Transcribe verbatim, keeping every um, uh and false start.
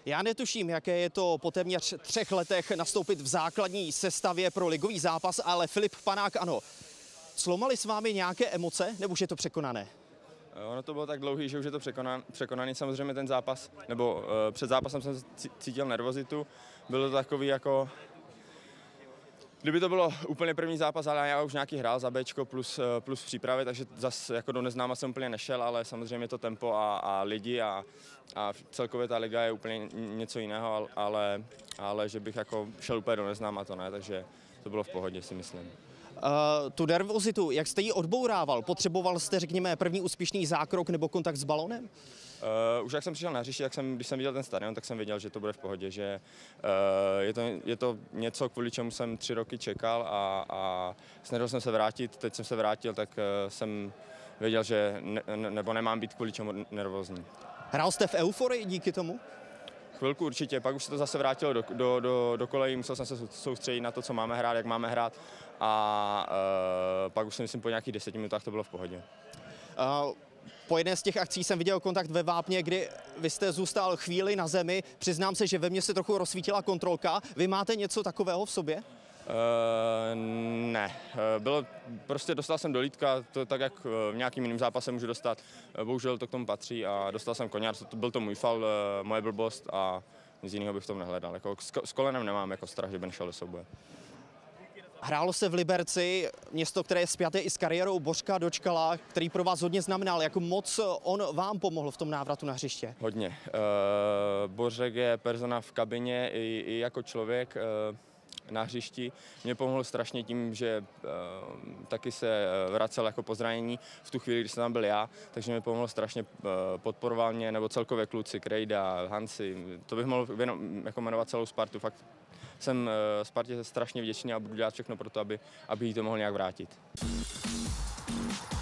Já netuším, jaké je to po téměř třech letech nastoupit v základní sestavě pro ligový zápas, ale Filip Panák ano. Slomaly s vámi nějaké emoce, nebo už je to překonané? Ono to bylo tak dlouhý, že už je to překonan, překonaný. Samozřejmě ten zápas, nebo uh, před zápasem jsem cítil nervozitu. Bylo to takový jako... Kdyby to bylo úplně první zápas, ale já už nějaký hrál za Bčko plus, plus přípravy, takže zase jako do neznáma jsem úplně nešel, ale samozřejmě to tempo a, a lidi a, a celkově ta liga je úplně něco jiného, ale, ale že bych jako šel úplně do neznáma, to ne, takže to bylo v pohodě, si myslím. Uh, tu nervozitu, jak jste ji odbourával? Potřeboval jste, řekněme, první úspěšný zákrok nebo kontakt s balonem? Uh, už jak jsem přišel na hřiště, jak jsem, když jsem viděl ten stadion, tak jsem věděl, že to bude v pohodě, že uh, je, to, je to něco, kvůli čemu jsem tři roky čekal a, a snažil jsem se vrátit. Teď jsem se vrátil, tak uh, jsem věděl, že ne, nebo nemám být kvůli čemu nervózní. Hrál jste v euforii díky tomu? Chvilku určitě, pak už se to zase vrátilo do, do, do, do kolejí, musel jsem se soustředit na to, co máme hrát, jak máme hrát a uh, pak už si myslím po nějakých deseti minutách to bylo v pohodě. Uh, po jedné z těch akcí jsem viděl kontakt ve Vápně, kdy vy jste zůstal chvíli na zemi. Přiznám se, že ve mně se trochu rozsvítila kontrolka. Vy máte něco takového v sobě? Uh, ne, bylo, prostě dostal jsem do lítka, to tak jak v nějakým jiným zápase můžu dostat, bohužel to k tomu patří a dostal jsem koňár, to byl to můj faul, moje blbost a nic jiného bych v tom nehledal. Jako s, s kolenem nemám jako strach, že by nešel do souboje. Hrálo se v Liberci, město, které je spjaté i s kariérou Bořka Dočkala, který pro vás hodně znamenal. Jak moc on vám pomohl v tom návratu na hřiště? Hodně. Uh, Bořek je persona v kabině i, i jako člověk. Uh, na hřišti. Mě pomohl strašně tím, že uh, taky se vracel jako po zranění v tu chvíli, když jsem tam byl já, takže mě pomohl strašně, uh, podporoval mě, nebo celkově kluci, Krejda, Hansi, to bych mohl věno, jako jmenovat celou Spartu. Fakt jsem uh, Spartě strašně vděčný a budu dělat všechno pro to, aby, aby jí to mohl nějak vrátit.